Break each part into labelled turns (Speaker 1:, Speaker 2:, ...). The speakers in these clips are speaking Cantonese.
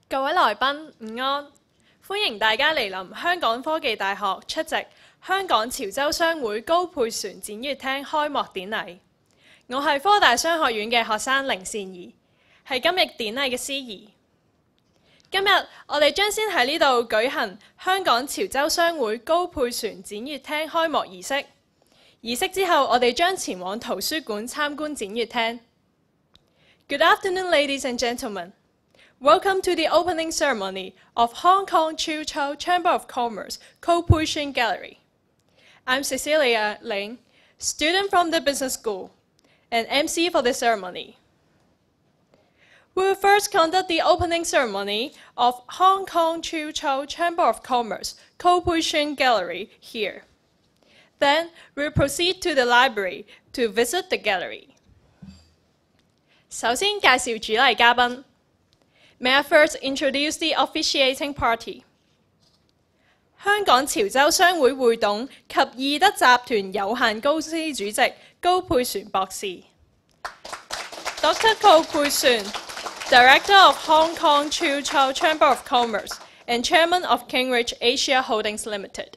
Speaker 1: 各位來賓午安，歡迎大家嚟臨香港科技大學出席香港潮州商會高佩璇展閱廳開幕典禮。我係科大商學院嘅學生凌善儀，係今日典禮嘅司儀。今日我哋將先喺呢度舉行香港潮州商會高佩璇展閱廳開幕儀式。儀式之後，我哋將前往圖書館參觀展閱廳。Good afternoon, ladies and gentlemen. Welcome to the opening ceremony of Hong Kong Chiu Chow Chamber of Commerce Pui Shuen Gallery. I'm Cecilia Ling, student from the business school, and MC for the ceremony. We will first conduct the opening ceremony of Hong Kong Chiu Chow Chamber of Commerce Pui Shuen Gallery here. Then we will proceed to the library to visit the gallery. 首先介紹主禮嘉賓。May I first introduce the officiating party? 香港潮州商會會董及義德集團有限公司主席高佩璇博士 Dr. 高佩璇 Director of Hong Kong Chiu Chow Chamber of Commerce and Chairman of Kingridge Asia Holdings Limited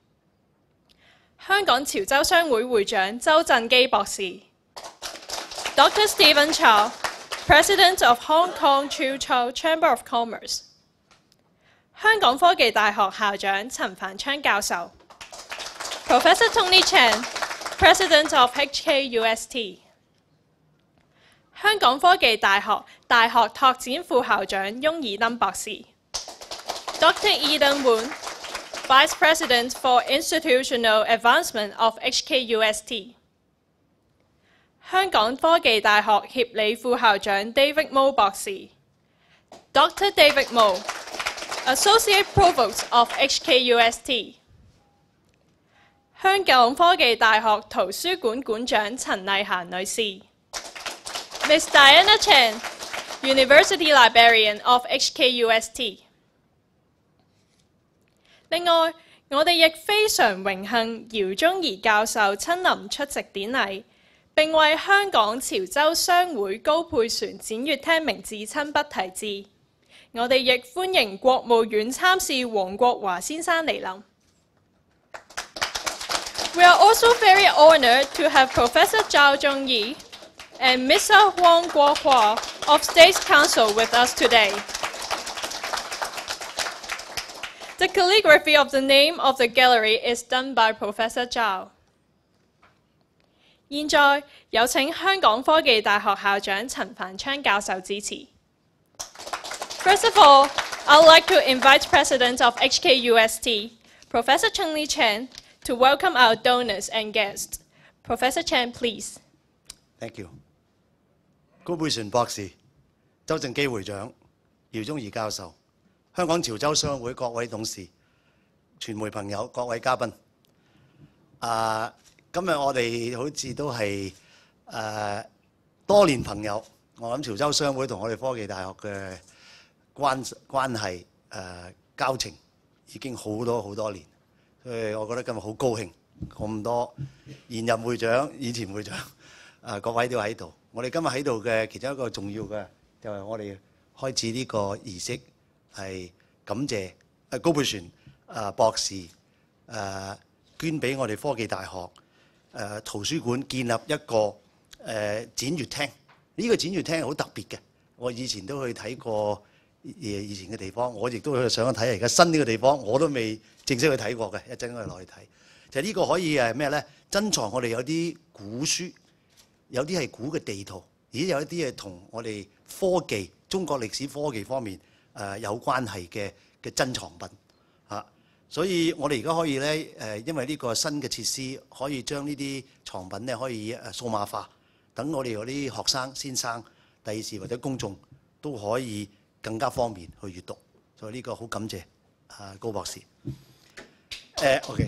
Speaker 1: 香港潮州商會會長周振基博士 Dr. Stephen Chow President of Hong Kong Chiu Chow Chamber of Commerce 香港科技大學校長陳繁昌教授 Professor Tony Chan President of HKUST 香港科技大學大學拓展副校長翁爾登博士 Dr. Eden Woon Vice President for Institutional Advancement of HKUST香港科技大學協理副校長 David Mo 博士 Dr. David Mo Associate Provost of HKUST 香港科技大學圖書館館長陳麗嫻女士 Miss Diana Chan University Librarian of HKUST 另外，我哋亦非常榮幸姚宗儀教授親臨出席典禮，並為香港潮州商會高佩璇展閱廳名字親筆題字。我哋亦歡迎國務院參事黃國華先生嚟臨。We are also very honored to have Professor Zhao Zhongyi and Mr. Huang Guohua of State Council with us today. The calligraphy of the name of the gallery is done by Professor Zhao. 現在有請香港科技大學校長陳繁昌教授致辭。First of all, I would like to invite President of HKUST, Professor Cheng-Li Chen, to welcome our donors and guests. Professor Chen, please.
Speaker 2: Thank you. 高佩璇博士、周振基會長、姚宗儀教授、香港潮州商會各位董事、傳媒朋友、各位嘉賓。今日我哋好似都係多年朋友，我諗潮州商會同我哋科技大學嘅關係交情已經好多年，所以我覺得今日好高興，咁多現任會長、以前會長各位都喺度。我哋今日喺度嘅其中一個重要嘅就係我哋開始呢個儀式係感謝高佩璇博士捐俾我哋科技大學。圖書館建立一個展閱廳，呢個展閱廳係好特別嘅。我以前都去睇過以前嘅地方，我亦都去想睇而家新呢個地方，我都未正式去睇過嘅。一陣我哋落去睇，就係呢個可以係咩咧？珍藏我哋有啲古書，有啲係古嘅地圖，而有一啲係同我哋科技、中國歷史科技方面有關係嘅珍藏品嚇。所以我哋而家可以咧因為呢個新嘅設施，可以將呢啲藏品咧可以數碼化，等我哋嗰啲學生、先生、第時或者公眾都可以更加方便去閱讀。所以呢個好感謝高博士。OK，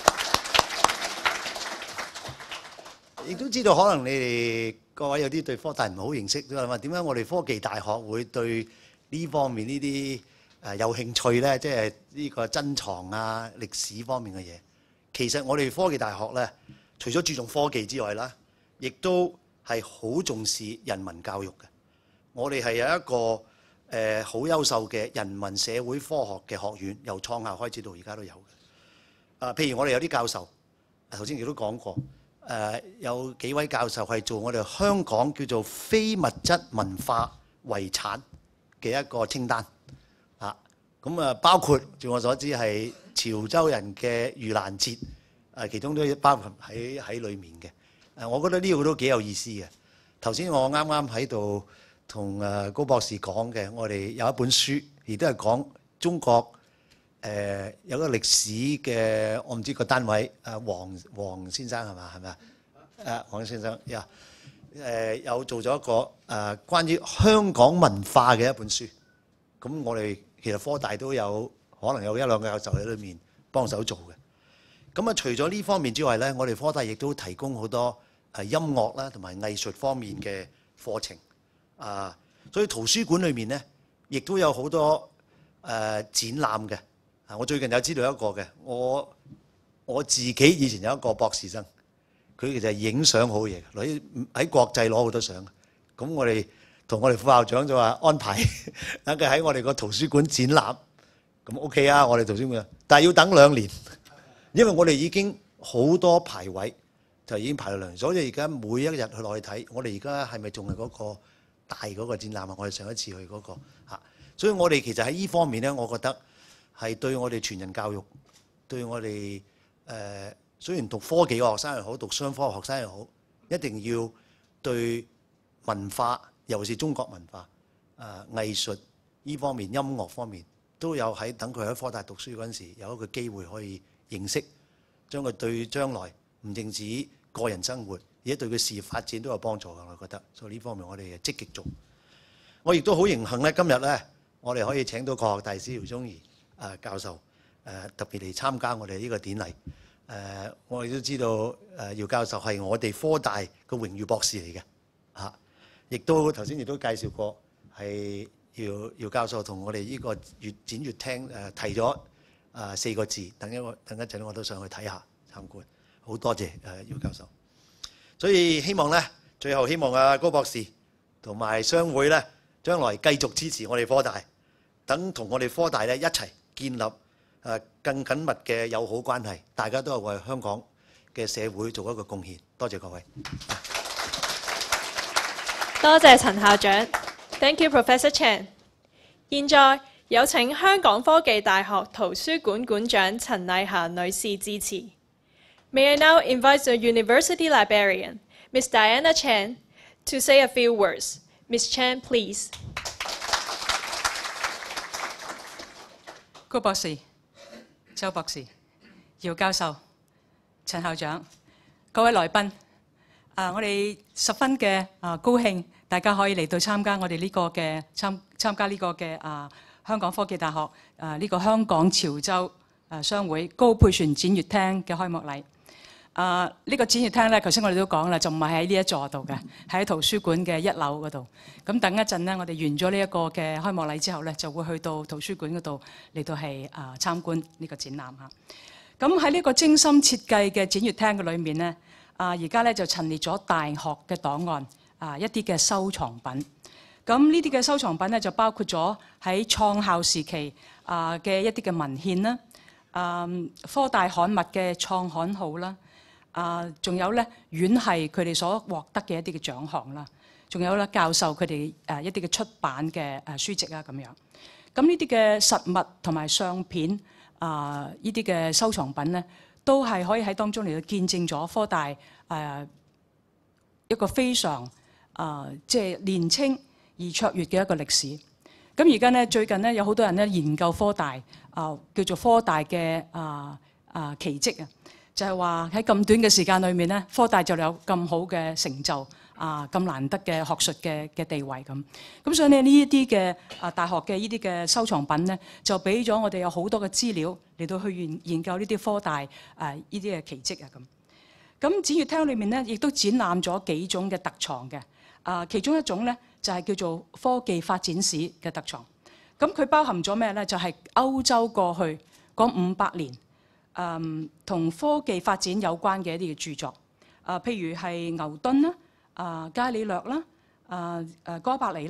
Speaker 2: 亦都知道可能你哋各位有啲對科大唔係好認識，都係話點解我哋科技大學會對呢方面呢啲有興趣咧，即係呢個珍藏啊、歷史方面嘅嘢。其實我哋科技大學咧，除咗注重科技之外啦，亦都係好重視人文教育嘅。我哋係有一個好優秀嘅人文社會科學嘅學院，由創校開始到而家都有嘅。譬如我哋有啲教授，頭先亦都講過，有幾位教授係做我哋香港叫做非物質文化遺產嘅一個清單。咁包括據我所知係潮州人嘅盂蘭節，其中都包含喺裏面嘅。我覺得呢個都幾有意思嘅。頭先我啱啱喺度同高博士講嘅，我哋有一本書，亦都係講中國有個歷史嘅，我唔知個單位，黃先生係嘛？係咪啊？黃先生呀，有做咗一個關於香港文化嘅一本書。咁我哋其實科大都有可能有一兩個教授喺裏面幫手做嘅。咁除咗呢方面之外咧，我哋科大亦都提供好多音樂啦同埋藝術方面嘅課程。所以圖書館裏面咧，亦都有好多展覽嘅。我最近有知道一個嘅，我自己以前有一個博士生，佢其實係影相好嘢嘅，喺國際攞好多相。咁我哋同我哋副校長就話安排等佢喺我哋個圖書館展覽，咁 OK 啊，我哋圖書館，但係要等2年，因為我哋已經好多排位，就已經排到2年，所以而家每一日去落去睇，我哋而家係咪仲係嗰個大嗰個展覽啊？我哋上一次去嗰個嚇，所以我哋其實喺呢方面咧，我覺得係對我哋全人教育，對我哋雖然讀科技嘅學生又好，讀商科嘅學生又好，一定要對文化，尤其是中國文化、藝術呢方面、音樂方面，都有等佢喺科大讀書嗰陣時，有一個機會可以認識，將佢對將來唔淨止個人生活，而且對佢事業發展都有幫助嘅。我覺得，所以呢方面我哋積極做。我亦都好榮幸咧，今日咧我哋可以請到國學大師姚宗儀教授特別嚟參加我哋呢個典禮。我哋都知道姚教授係我哋科大嘅榮譽博士嚟嘅嚇。亦都頭先亦都介紹過，係姚教授同我哋呢個越展越廳提咗4個字，等一陣我都上去睇下參觀。好多謝姚教授。所以希望咧，最後希望高博士同埋商會咧，將來繼續支持我哋科大，等同我哋科大咧一齊建立更緊密嘅友好關係，大家都係為香港嘅社會做一個貢獻。多謝各位。
Speaker 1: 多謝陳校長 ，Thank you Professor Chan。現在有請香港科技大學圖書館館長陳麗霞女士致辭。May I now invite the University Librarian, Miss Diana Chan, to say a few words. Miss Chan, please.
Speaker 3: 高博士、周博士、姚教授、陳校長、各位來賓。我哋十分嘅高興，大家可以嚟到參加我哋呢個嘅參加呢個嘅香港科技大學呢個香港潮州商會高佩璇展閱廳嘅開幕禮。呢個展閱廳咧，頭先我哋都講啦，就唔係喺呢一座度嘅，係喺圖書館嘅1樓嗰度。咁等一陣咧，我哋完咗呢一個嘅開幕禮之後咧，就會去到圖書館嗰度嚟到係參觀呢個展覽嚇。咁喺呢個精心設計嘅展閱廳嘅裏面咧。而家咧就陳列咗大學嘅檔案，一啲嘅收藏品。咁呢啲嘅收藏品咧就包括咗喺創校時期嘅一啲嘅文獻啦，科大刊物嘅創刊號啦，仲有咧院系佢哋所獲得嘅一啲嘅獎項啦，仲有咧教授佢哋一啲嘅出版嘅書籍啊咁樣。咁呢啲嘅實物同埋相片呢啲嘅收藏品咧，都係可以喺當中嚟到見證咗科大一個非常即係年青而卓越嘅一個歷史。咁而家咧最近咧有好多人咧研究科大叫做科大嘅奇蹟啊，就係話喺咁短嘅時間裏面咧，科大就有咁好嘅成就咁難得嘅學術嘅地位咁。咁所以咧呢一啲嘅大學嘅呢啲嘅收藏品咧，就俾咗我哋有好多嘅資料嚟到去研究呢啲科大呢啲嘅奇蹟啊咁。咁展閱廳裏面咧，亦都展覽咗幾種嘅特藏嘅。其中一種咧就係叫做科技發展史嘅特藏。咁佢包含咗咩咧？就係歐洲過去嗰500年同科技發展有關嘅一啲嘅著作。譬如係牛頓啦、伽利略啦、哥白尼啦、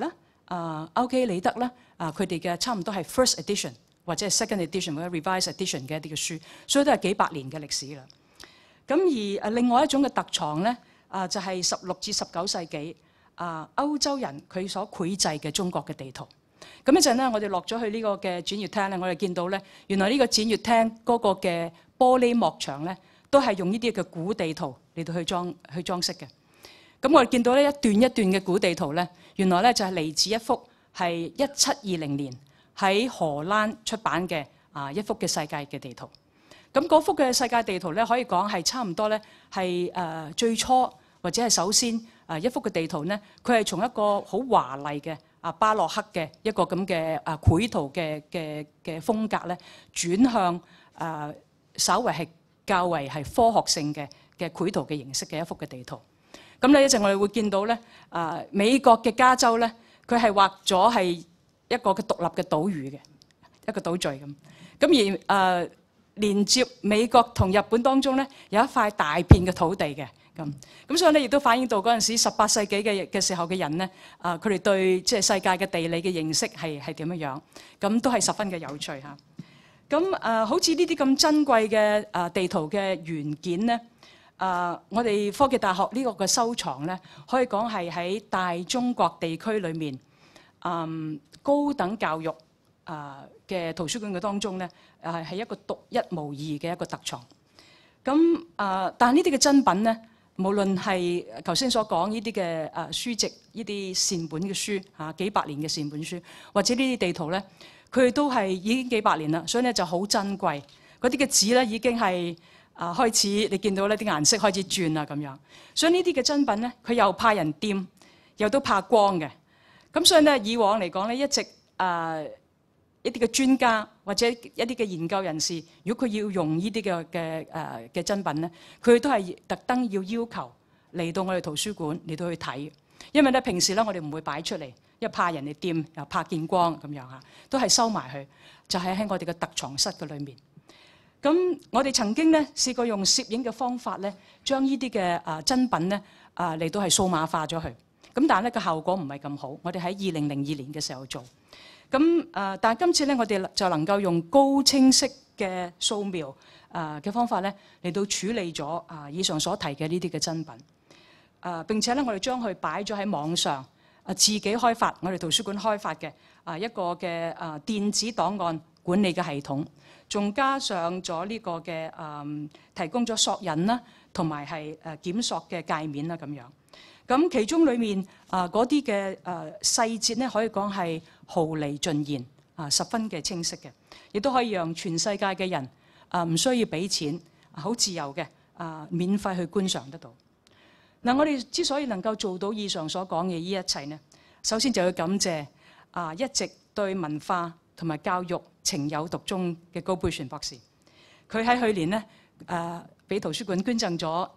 Speaker 3: OK 理德咧佢哋嘅差唔多係 first edition 或者係 second edition 或者 revised edition 嘅一啲嘅書，所以都係幾百年嘅歷史啦。咁而另外一種嘅特藏咧就係16至19世紀歐洲人佢所繪製嘅中國嘅地圖。咁一陣咧，我哋落咗去呢個嘅展閱廳咧，我哋見到咧，原來呢個展閱廳嗰個嘅玻璃幕牆咧，都係用呢啲嘅古地圖嚟到去裝飾嘅。咁我哋見到呢一段一段嘅古地圖咧，原來咧就係嚟自一幅係1720年喺荷蘭出版嘅一幅嘅世界嘅地圖。咁嗰幅嘅世界地圖咧，可以講係差唔多咧係最初或者係首先一幅嘅地圖咧，佢係從一個好華麗嘅巴洛克嘅一個咁嘅繪圖嘅風格咧，轉向稍為係較為係科學性嘅繪圖嘅形式嘅一幅嘅地圖。咁咧一陣我哋會見到咧，美國嘅加州咧，佢係畫咗係一個嘅獨立嘅島嶼嘅一個島嶼咁。咁而連接美國同日本當中咧，有一塊大片嘅土地嘅咁所以咧亦都反映到嗰陣時18世紀嘅時候嘅人咧，佢哋對即係世界嘅地理嘅認識係點樣，咁都係十分嘅有趣嚇。咁好似呢啲咁珍貴嘅地圖嘅原件咧，我哋科技大學呢個嘅收藏咧，可以講係喺大中國地區裏面高等教育嘅圖書館嘅當中咧，係一個獨一無二嘅一個特藏。咁但係呢啲嘅珍品咧，無論係頭先所講呢啲嘅書籍，呢啲善本嘅書幾百年嘅善本書，或者呢啲地圖咧，佢哋都係已經幾百年啦，所以咧就好珍貴。嗰啲嘅紙咧已經係開始，你見到呢啲顏色開始轉啦咁樣。所以呢啲嘅珍品咧，佢又怕人掂，又都怕光嘅。咁所以咧，以往嚟講咧，一直一啲嘅專家或者一啲嘅研究人士，如果佢要用呢啲嘅珍品咧，佢都係特登要求嚟到我哋圖書館嚟到去睇，因為咧平時咧我哋唔會擺出嚟，因為怕人哋掂，又怕見光咁樣嚇，都係收埋去，就係喺我哋嘅特藏室嘅裏面。咁我哋曾經咧試過用攝影嘅方法咧，將呢啲嘅珍品咧嚟到係數碼化咗佢，咁但係咧個效果唔係咁好。我哋喺2002年嘅時候做。咁但係今次咧，我哋就能夠用高清晰嘅掃描嘅方法咧，嚟到處理咗以上所提嘅呢啲嘅珍品。並且咧，我哋將佢擺咗喺網上，自己開發，我哋圖書館開發嘅一個嘅電子檔案管理嘅系統，仲加上咗呢個嘅提供咗索引啦，同埋係檢索嘅界面啦咁樣。咁其中裏面嗰啲嘅細節咧，可以講係毫釐盡現，十分嘅清晰嘅，亦都可以讓全世界嘅人唔需要俾錢，好自由嘅免費去觀賞得到。嗱，我哋之所以能夠做到以上所講嘅呢一切呢，首先就要感謝一直對文化同埋教育情有獨鍾嘅高佩璇博士。佢喺去年呢俾圖書館捐贈咗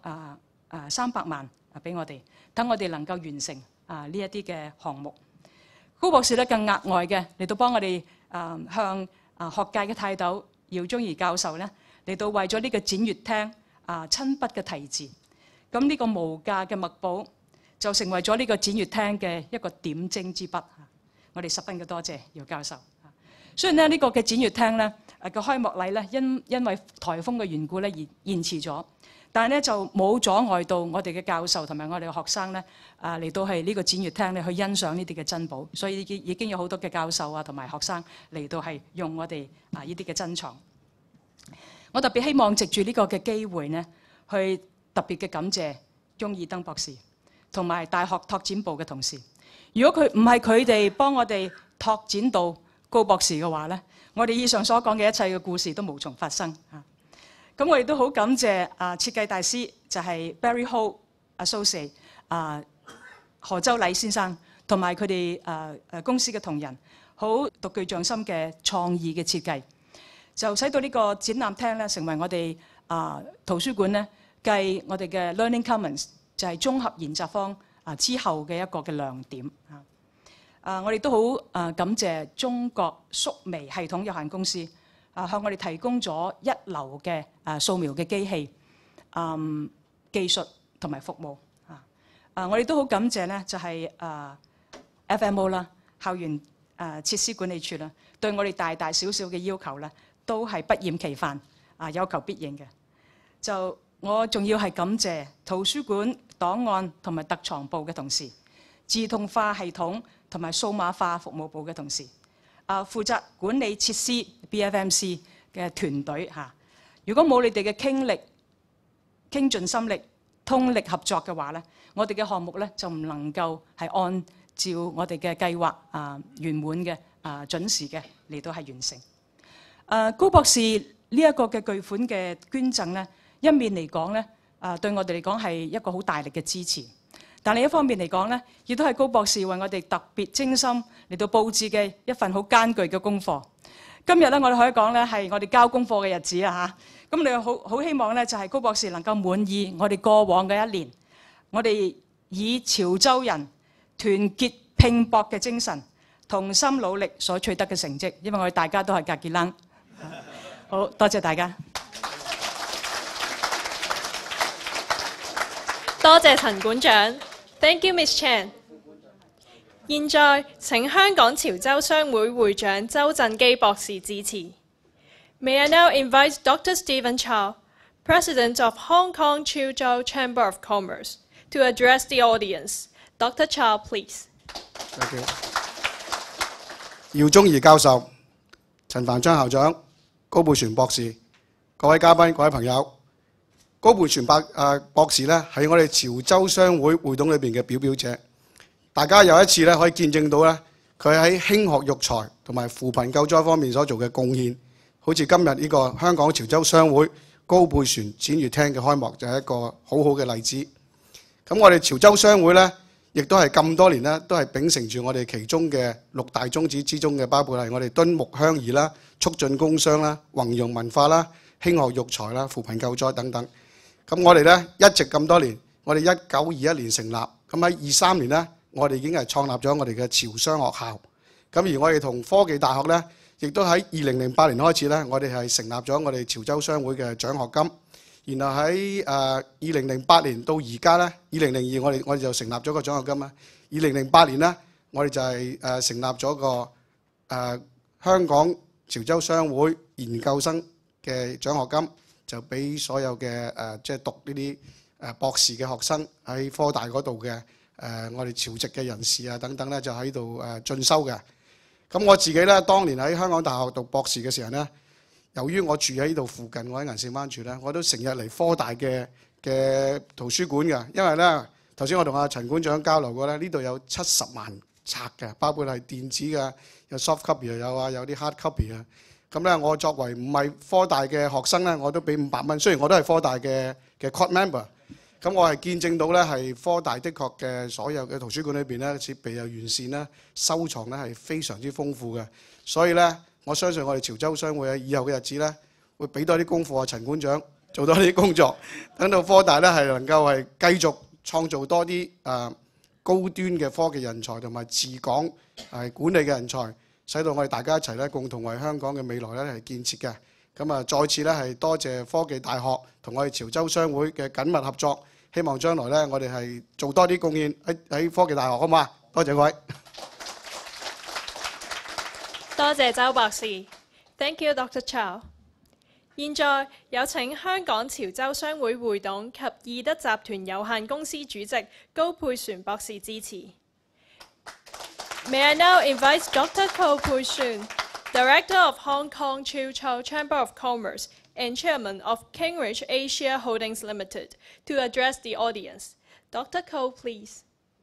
Speaker 3: 300萬俾我哋，等我哋能夠完成呢一啲嘅項目。高博士咧更額外嘅嚟到幫我哋向學界嘅泰斗姚宗儀教授咧嚟到為咗呢個展閱廳親筆嘅題字。咁呢個無價嘅墨寶就成為咗呢個展閱廳嘅一個點睛之筆。我哋十分嘅多謝姚教授。雖然呢個嘅展閱廳咧個開幕禮咧因為颱風嘅緣故咧而延遲咗，但係咧就冇阻礙到我哋嘅教授同埋我哋嘅學生咧嚟到係呢個展閱廳咧去欣賞呢啲嘅珍寶，所以已經有好多嘅教授同埋學生嚟到係用我哋呢啲嘅珍藏。我特別希望藉住呢個嘅機會呢，去特別嘅感謝鍾義登博士同埋大學拓展部嘅同事。如果唔係佢哋幫我哋拓展到高博士嘅話咧，我哋以上所講嘅一切嘅故事都無從發生。咁我亦都好感謝設計大師就係 Barry Ho Associate 何周禮先生同埋佢哋公司嘅同仁，好獨具匠心嘅創意嘅設計，就使到呢個展覽廳咧成為我哋圖書館咧繼我哋嘅 Learning Commons 就係綜合研習坊之後嘅一個嘅亮點。我哋都好感謝中國宿微系統有限公司向我哋提供咗一流嘅掃描嘅機器、技術同埋服務。我哋都好感謝咧，就係FMO 啦， 校園設施管理處啦，對我哋大大小小嘅要求咧，都係不厭其煩有求必應嘅。就我仲要係感謝圖書館檔案同埋特藏部嘅同事、自動化系統同埋數碼化服務部嘅同事，負責管理設施 BFMC 嘅團隊嚇。如果冇你哋嘅傾力、傾盡心力、通力合作嘅話咧，我哋嘅項目咧就唔能夠係按照我哋嘅計劃圓滿嘅準時嘅嚟到係完成。高博士呢一個嘅巨款嘅捐贈咧，一面嚟講咧，對我哋嚟講係一個好大力嘅支持。但另一方面嚟講咧，亦都係高博士為我哋特別精心嚟到佈置嘅一份好艱巨嘅功課。今日咧，我哋可以講咧係我哋交功課嘅日子啊嚇！咁你好希望咧，就係高博士能夠滿意我哋過往嘅一年，我哋以潮州人團結拼搏嘅精神，同心努力所取得嘅成績，因為我哋大家都係格傑冷。好多謝大家。
Speaker 1: 多謝陳館長 ，Thank you, Miss Chan。現在請香港潮州商會會長周振基博士致辭。May I now invite Dr. Stephen Chow, President of Hong Kong Chiu Chow Chamber of Commerce, to address the audience. Dr. Chow, please.
Speaker 4: Thank you. 姚宗儀教授、陳凡昌校長、高佩璇博士、各位嘉賓、各位朋友，高佩璇博士咧係我哋潮州商會會董裏邊嘅表表者。大家有一次咧可以見證到咧，佢喺興學育才同埋扶貧救災方面所做嘅貢獻。好似今日呢個香港潮州商會高佩璇展閱廳嘅開幕就係一個好好嘅例子。咁我哋潮州商會咧，亦都係咁多年咧，都係秉承住我哋其中嘅6大宗旨之中嘅，包括係我哋敦睦鄉誼啦、促進工商啦、弘揚文化啦、興學育才啦、扶貧救災等等。咁我哋咧一直咁多年，我哋1921年成立，咁喺23年咧，我哋已經係創立咗我哋嘅潮商學校。咁而我哋同科技大學咧，亦都喺2008年開始咧，我哋係成立咗我哋潮州商會嘅獎學金。然後喺2008年到而家咧，2002我哋就成立咗個獎學金啦。2008年咧，我哋就係成立咗個香港潮州商會研究生嘅獎學金，就俾所有嘅即係讀呢啲博士嘅學生喺科大嗰度嘅我哋潮籍嘅人士啊等等咧，就喺度進修嘅。咁我自己咧，當年喺香港大學讀博士嘅時候咧，由於我住喺呢度附近，我喺銀線灣住咧，我都成日嚟科大嘅圖書館嘅。因為咧，頭先我同阿陳館長交流過咧，呢度有70萬冊嘅，包括係電子嘅，有 soft copy 又有啊，有啲 hard copy 啊。咁咧，我作為唔係科大嘅學生咧，我都俾500蚊。雖然我都係科大嘅 court member， 咁我係見證到咧係科大的確嘅所有嘅圖書館裏邊咧，設備又完善啦，收藏咧係非常之豐富嘅。所以咧，我相信我哋潮州商會喺以後嘅日子咧，會俾多啲功課啊，陳館長做多啲工作，等到科大咧係能夠係繼續創造多啲高端嘅科技人才同埋治港管理嘅人才，使到我哋大家一齊咧共同為香港嘅未來咧係建設嘅。咁啊，再次咧係多謝科技大學同我哋潮州商會嘅緊密合作，希望將來咧我哋係做多啲貢獻喺科技大學，好嘛？多謝各位。
Speaker 1: 多謝周博士 ，Thank you, Dr. Chow。現在有請香港潮州商會會董及義德集團有限公司主席高佩璇博士致辭。May I now invite Dr. Pui Shuen, Director of Hong Kong Chiu Chow Chamber of Commerce and Chairman of Kingridge Asia Holdings Limited, to address the audience. Dr. Ko, please.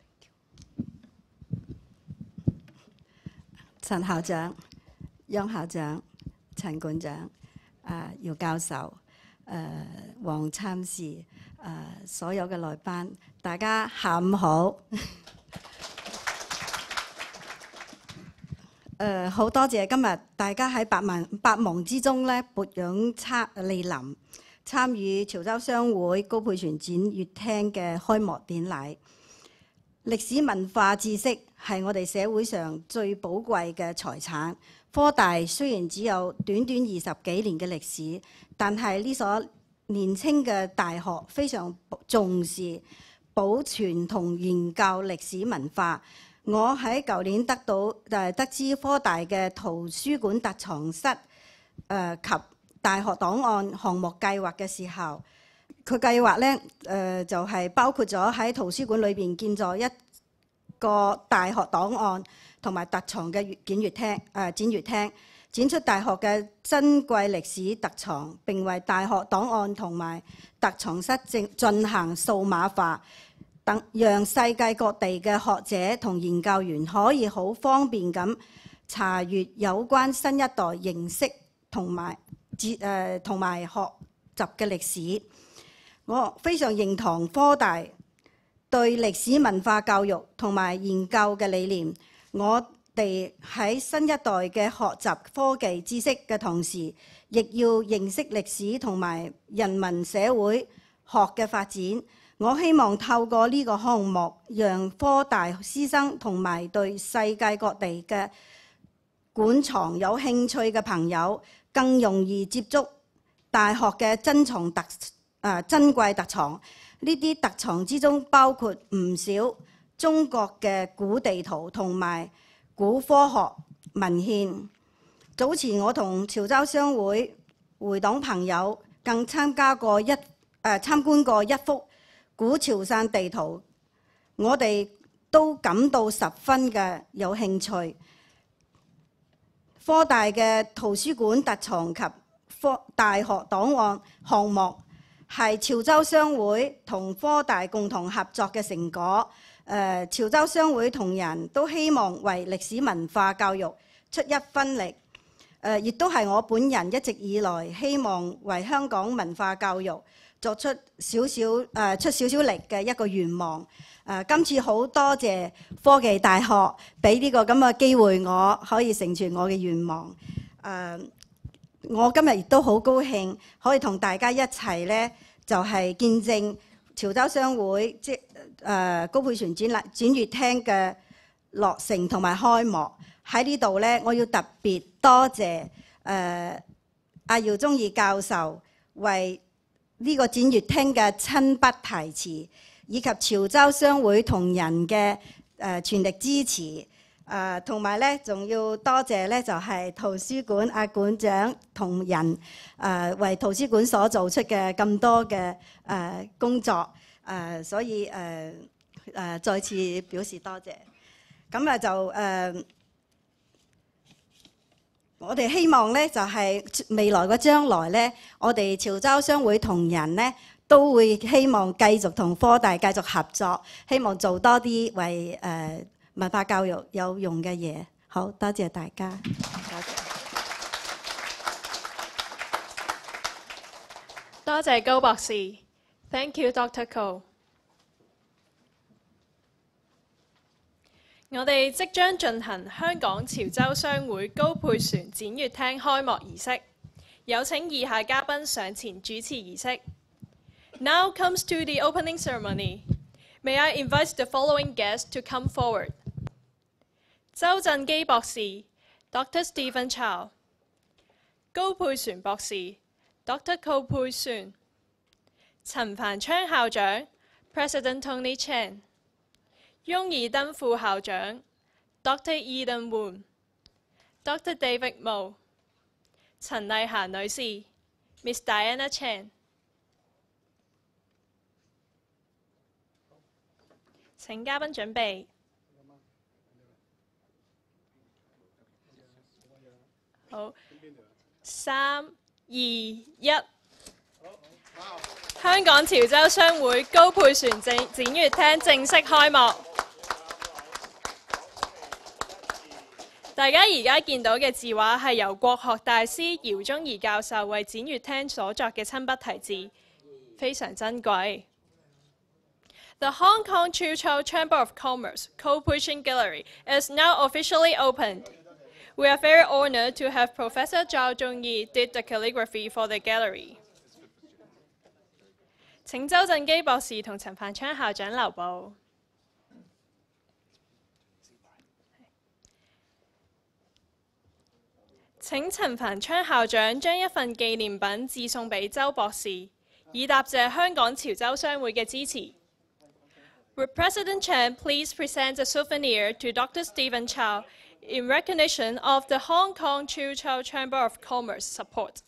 Speaker 5: 陳校長、楊校長、陳館長、姚教授、黃參事、所有嘅來賓，大家下午好。好多謝今日大家喺百忙之中咧撥冗蒞臨，參與潮州商會高佩璇展閱廳嘅開幕典禮。歷史文化知識係我哋社會上最寶貴嘅財產。科大雖然只有短短20幾年嘅歷史，但係呢所年輕嘅大學非常重視保存同研究歷史文化。 我喺舊年得知科大嘅圖書館特藏室及大學檔案項目計劃嘅時候，佢計劃咧就係包括咗喺圖書館裏邊建造一個大學檔案同埋特藏嘅展閱廳，展出大學嘅珍貴歷史特藏，並為大學檔案同埋特藏室進行數碼化。等讓世界各地嘅學者同研究員可以好方便咁查閱有關新一代認識同埋學習嘅歷史。我非常認同科大對歷史文化教育同埋研究嘅理念。我哋喺新一代嘅學習科技知識嘅同時，亦要認識歷史同埋人民社會學嘅發展。我希望透過呢個項目，讓科大師生同埋對世界各地嘅館藏有興趣嘅朋友，更容易接觸大學嘅珍貴特藏。呢啲特藏之中包括唔少中國嘅古地圖同埋古科學文獻。早前我同潮州商會會黨朋友更參觀過一幅古潮汕地圖，我哋都感到十分嘅有興趣。科大嘅圖書館特藏及大學檔案項目係潮州商會同科大共同合作嘅成果。潮州商會同仁都希望為歷史文化教育出一分力，亦都係我本人一直以來希望為香港文化教育作出少少力嘅一個願望。今次好多謝科技大學俾呢個咁嘅機會，我可以成全我嘅願望。我今日亦都好高興可以同大家一齊呢，就係見證潮州商會高佩璇展閱廳嘅落成同埋開幕。喺呢度呢，我要特別多謝阿姚宗義教授為呢個展閱廳嘅親筆題詞，以及潮州商會同仁嘅全力支持。同埋咧，仲要多謝咧，就係圖書館阿館長同仁為圖書館所做出嘅咁多嘅工作。所以再次表示多謝。咁啊就我哋希望咧，就係未來嘅將來咧，我哋潮州商會同仁咧，都會希望繼續同科大繼續合作，希望做多啲為文化教育有用嘅嘢。好，多謝大家。
Speaker 1: 多謝高博士。Thank you, Dr. Ko。我哋即將進行香港潮州商會高佩璇展閱廳開幕儀式，有請以下嘉賓上前主持儀式。Now comes to the opening ceremony. May I invite the following guests to come forward? 周振基博士 Dr. Stephen Chow， 高佩璇博士 Dr. Ko Pui Shuen， 陳凡昌校長 President Tony Chan， 翁義登副校長 Dr. Eden Woon，Dr. David Mo， 陳麗霞女士 Miss Diana Chan。 請嘉賓準備。好，3、2、1。香港潮州商會高佩璇展閱廳正式開幕。大家而家見到嘅字畫係由國學大師姚宗儀教授為展閱廳所作嘅親筆題字，非常珍貴。The Hong Kong Chiu Chow Chamber of Commerce Pui Shuen Gallery is now officially opened. We are very honored to have Professor Zhao Zhongyi did the calligraphy for the gallery. 請周振基博士同陳凡昌校長留步。請陳凡昌校長將一份紀念品致送俾周博士，以答謝香港潮州商會嘅支持。 Would President Chen please present a souvenir to Dr. Stephen Chow in recognition of the Hong Kong Chiu Chow Chamber of Commerce support?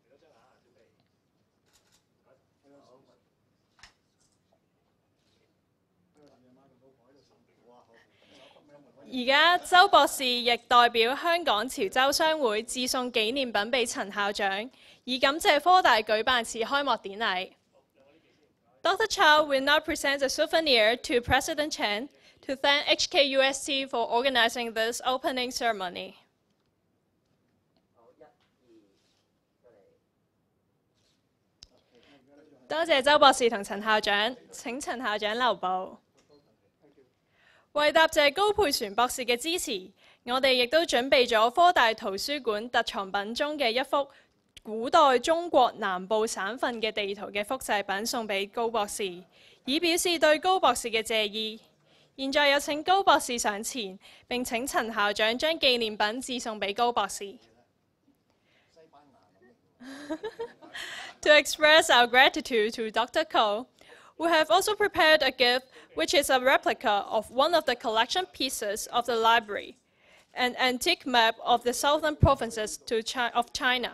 Speaker 1: 而家周博士亦代表香港潮州商會致送紀念品俾陳校長，以感謝科大舉辦此開幕典禮。Dr. Chow will now present a souvenir to President Chen to thank HKUST for organizing this opening ceremony. 多謝周博士同陳校長，請陳校長留步。為答謝高佩璇博士嘅支持，我哋亦都準備咗科大圖書館特藏品中嘅一幅古代中國南部省份嘅地圖嘅複製品送俾高博士，以表示對高博士嘅謝意。現在有請高博士上前，並請陳校長將紀念品致送俾高博士。To express our gratitude to Dr. Ko, we have also prepared a gift which is a replica of one of the collection pieces of the library, an antique map of the southern provinces of China.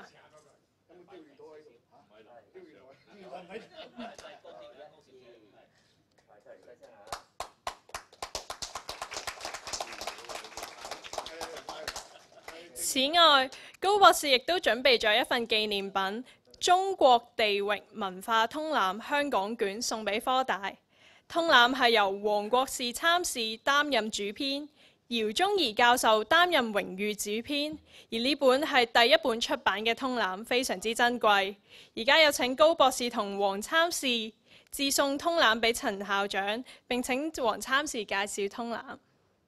Speaker 1: 此外，高博士亦都準備咗一份紀念品《中國地域文化通覽香港卷》送俾科大。通覽係由黃國士參事擔任主編，姚宗儀教授擔任榮譽主編，而呢本係第一本出版嘅通覽，非常之珍貴。而家有請高博士同黃參事致送通覽俾陳校長，並請黃參事介紹通覽。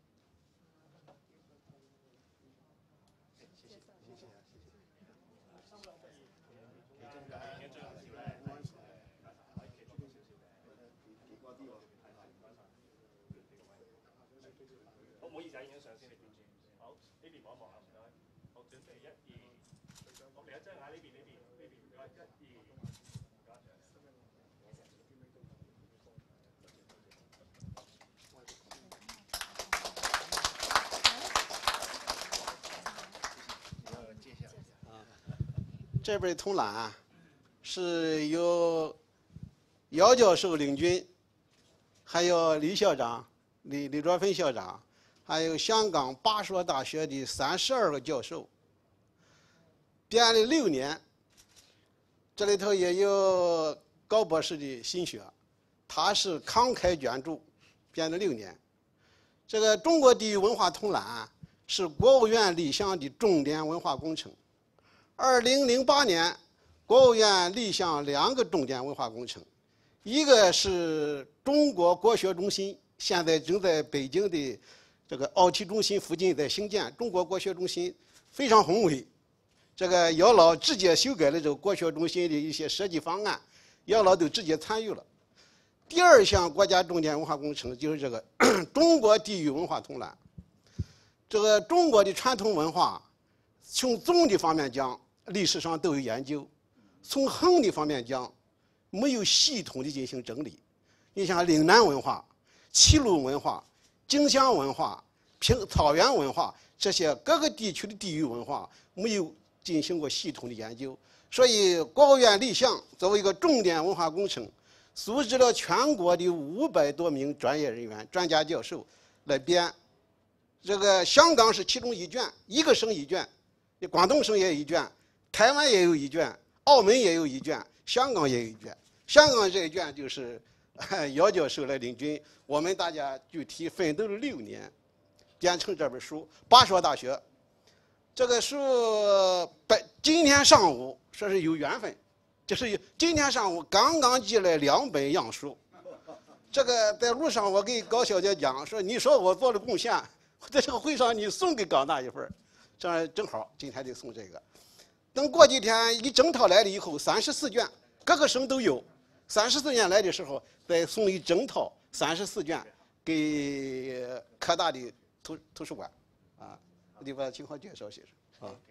Speaker 6: 这本通览是由姚教授领军，还有李校长、李卓芬校长，还有香港8所大学的32个教授，编了6年。这里头也有高博士的心血，他是慷慨捐助，编了6年。这个中国地域文化通览是国务院立项的重点文化工程。2008年，国务院立项2个重点文化工程，一个是中国国学中心，现在正在北京的这个奥体中心附近在兴建。中国国学中心非常宏伟，这个姚老直接修改了这个国学中心的一些设计方案，姚老都直接参与了。第2项国家重点文化工程就是这个中国地域文化通览。这个中国的传统文化，从总的方面讲，历史上都有研究；从横的方面讲，没有系统的进行整理。你像岭南文化、齐鲁文化、荆襄文化、草原文化这些各个地区的地域文化，没有进行过系统的研究。所以，国务院立项作为一个重点文化工程，组织了全国的500多名专业人员、专家教授来编。这个香港是其中一卷，1个省1卷，广东省也有1卷，台湾也有1卷，澳门也有1卷，香港也有1卷。香港这一卷就是姚教授来领军，我们大家具体奋斗了6年，编成这本书。8所大学，这个书今天上午说是有缘分，就是今天上午刚刚寄来2本样书。这个在路上我给高小姐讲说，你说我做了贡献，在这个会上你送给港大一份，这样正好今天就送这个。等过几天一整套来了以后，34卷，各个省都有。34卷来的时候，再送一整套34卷给科大的图书馆，啊，你把情况介绍介绍啊。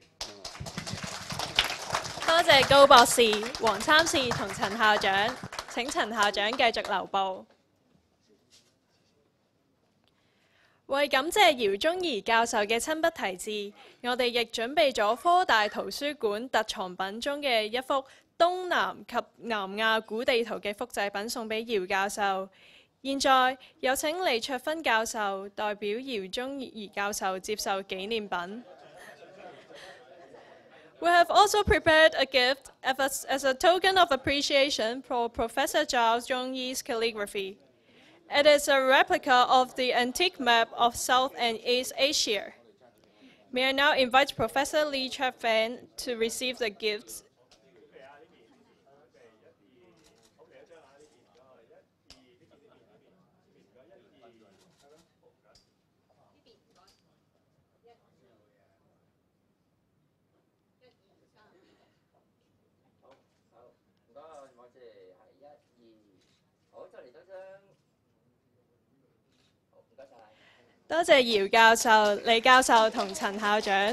Speaker 1: 多謝高博士、黃參事同陳校長，請陳校長繼續留步。 為感謝姚宗儀教授嘅親筆題字，我哋亦準備咗科大圖書館特藏品中嘅一幅東南及南亞古地圖嘅複製品送俾姚教授。現在有請李卓芬教授代表姚宗儀教授接受紀念品。We have also prepared a gift as a token of appreciation for Professor Zhao Zhongyi's calligraphy. It is a replica of the antique map of South and East Asia. May I now invite Professor Li Chuan to receive the gifts.多謝姚教授、李教授同陳校長。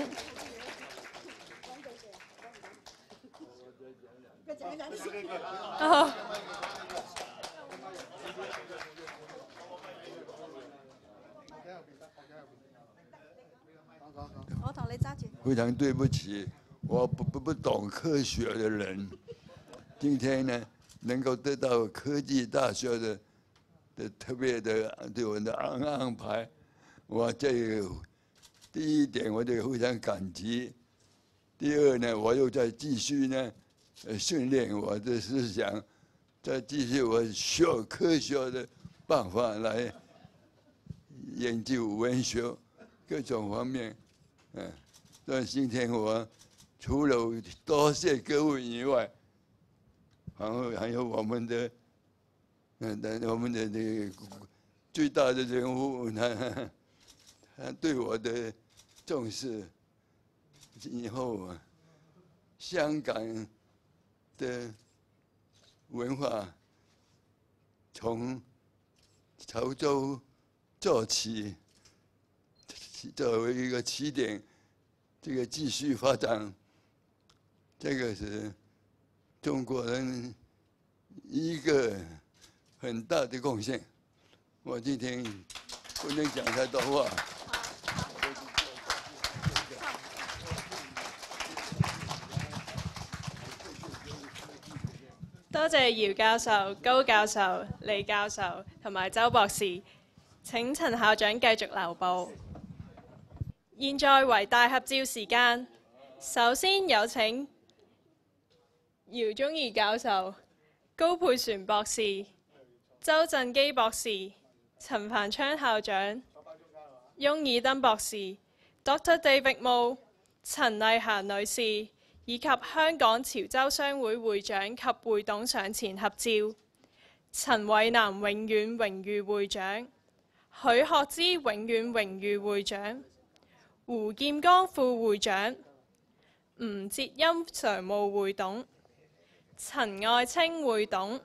Speaker 5: 我同你揸住。
Speaker 7: 非常对不起，我不懂科学的人，今天呢能够得到科技大学的特别的对我的安排，我这第一点我就非常感激。第二呢，我又在继续呢训练我的思想，再继续我学科学的办法来研究文学各种方面。所以今天我除了多谢各位以外，然后还有我们的最大的人物，他对我的重视。以后香港的文化从潮州做起，作为一个起点，这个继续发展，这个是中国人一个很大的贡献。我今天不能讲太多话。
Speaker 1: 多謝姚教授、高教授、李教授同埋周博士。請陳校長繼續留步。現在為大合照時間，首先有請姚宗儀教授、高佩璇博士、周振基博士、陳繁昌校長、翁爾登博士、Dr. David Mo、陳麗嫻女士以及香港潮州商會會長及會董上前合照。陳偉南永遠榮譽會長、許學之永遠榮譽會長、胡劍剛副會長、吳哲欽常務會董、陳愛清會董、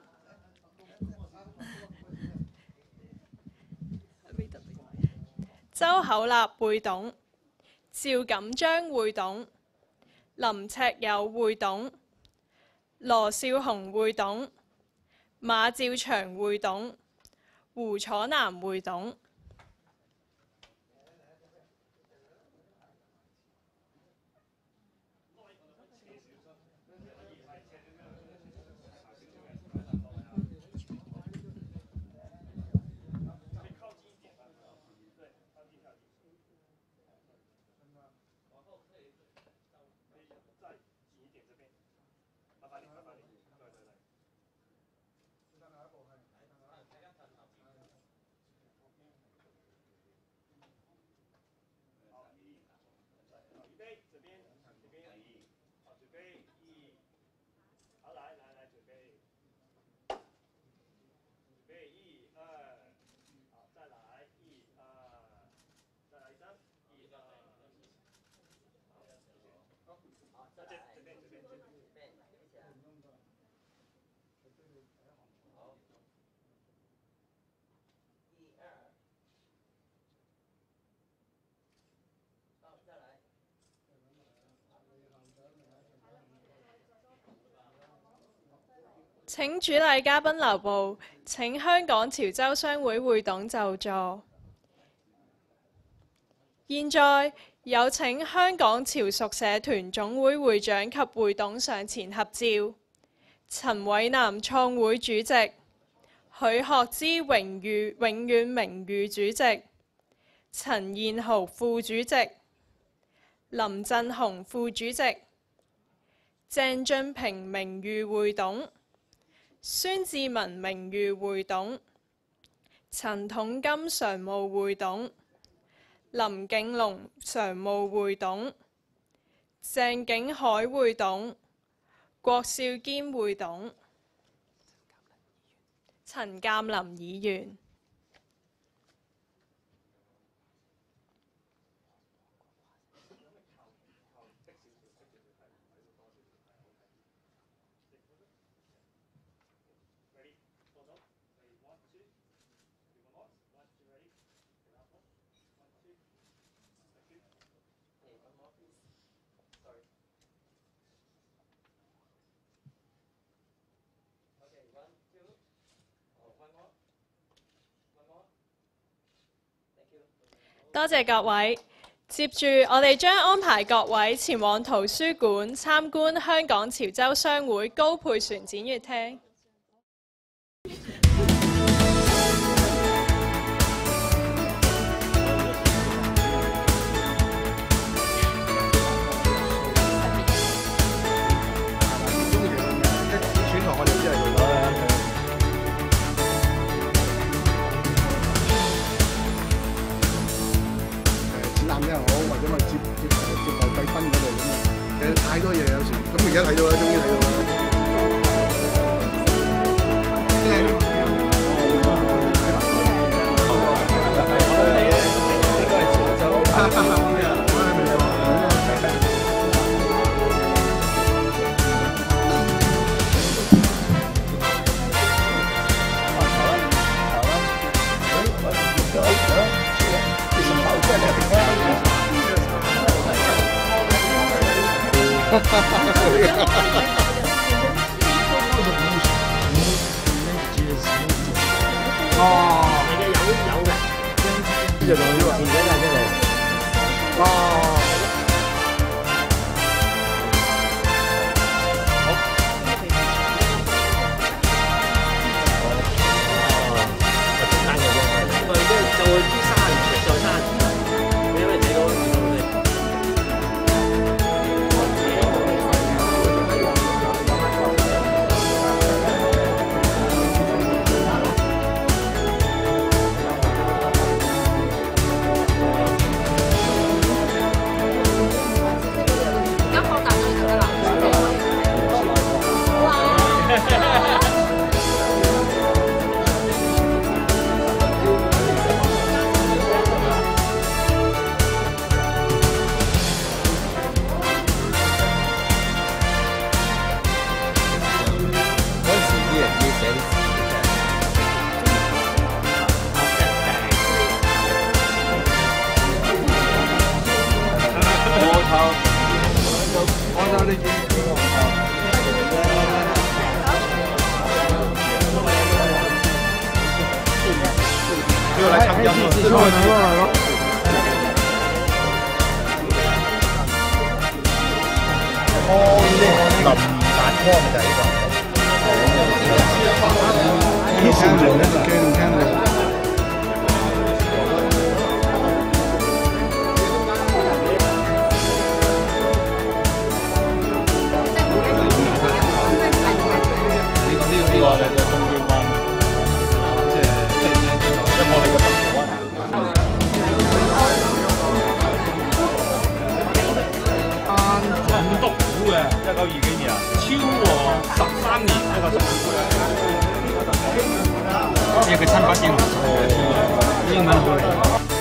Speaker 1: 周厚立會董、趙錦章會董、林赤友會董、羅少雄會董、馬兆祥會董、胡楚南會董。請主禮嘉賓留步，請香港潮州商會會董就座。 現在有請香港潮屬社團總會會長及會董上前合照。陳偉南創會主席，許學之永遠名譽主席，陳燕豪副主席，林振雄副主席，鄭俊平名譽會董，孫志文名譽會董，陳統金常務會董，林景龍常務會董，鄭景海會董，郭少堅會董，陳鑑林議員。多謝各位。接住，我哋將安排各位前往圖書館參觀香港潮州商會高佩璇展閱廳。
Speaker 4: 太多嘢有時，咁而家睇到啦，終於睇到啦。
Speaker 8: 就同佢話唔使帶出嚟。哦。好。簡單嘅啫。唔係即係就會啲沙唔係再沙，你因為睇到。
Speaker 9: 一個親筆英文，英文好嚟。